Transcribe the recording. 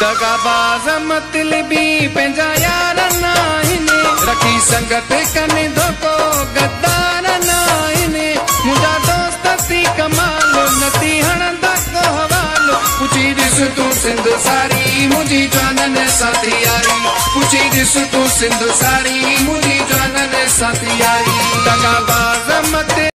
दगाबाज मतलबी पंहिंजा यार नाहिनि रखी संगत कनि धोखो गद्दार नाहिनि मुंहिंजा दोस्त थी कमाल नथी हणंदा को हवालो पुछी ॾिस तूं सिंध सारी मुंहिंजी जाननि साथी यारी पुछी ॾिस तूं सिंध सारी मुंहिंजी जाननि साथी यारी दगाबाज मत